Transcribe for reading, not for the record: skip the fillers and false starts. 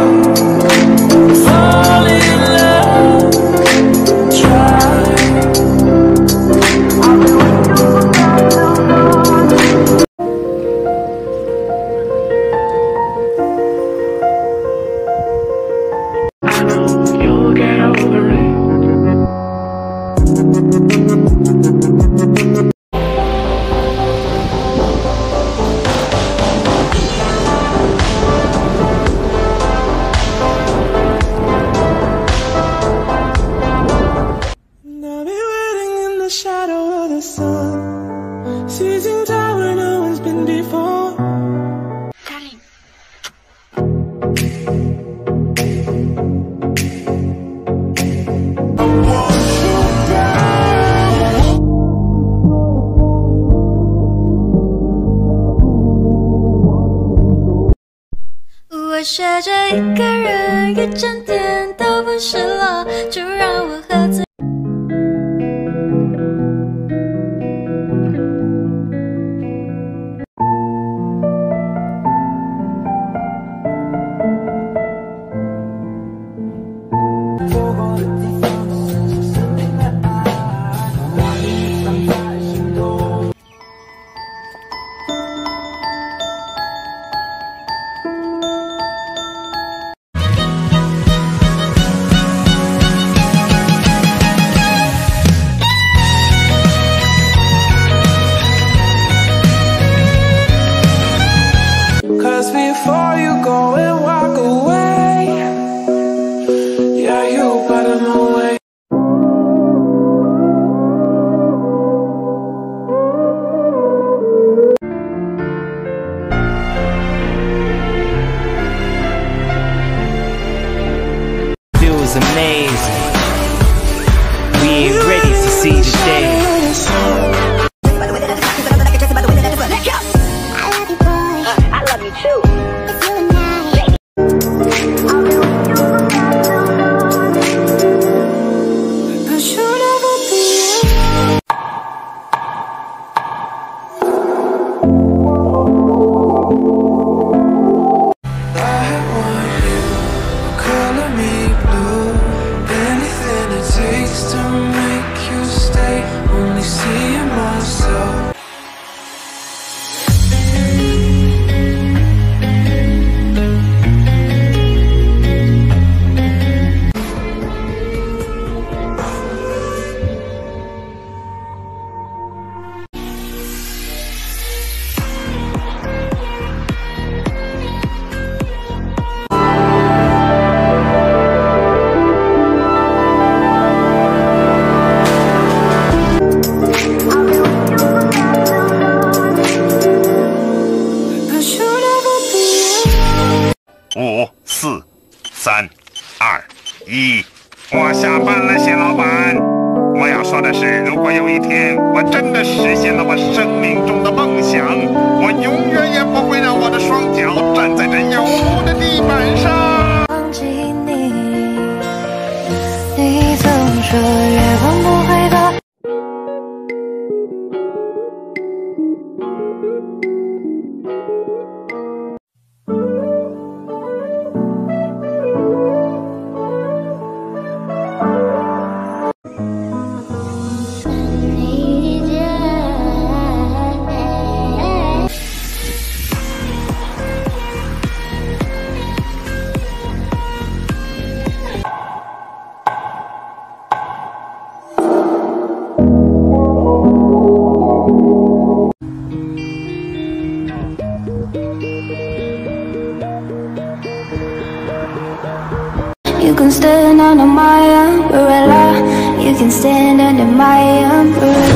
fall in love, try. I know you'll get over it. Shadow of the sun, seizing tower no one's been before. Darling. 我学着一个人一整天都不失落，就让我喝醉。 Cause before you go and walk away, yeah, you better know way. Feels amazing. We ain't ready to see the day. 5、4、3、2、1，我下班了，谢老板。我要说的是，如果有一天我真的实现了我生命中的梦想，我永远也不会让我的双脚站在这有雾的地板上。 忘记你，你总说月光不会躲。 You can stand under my umbrella. You can stand under my umbrella.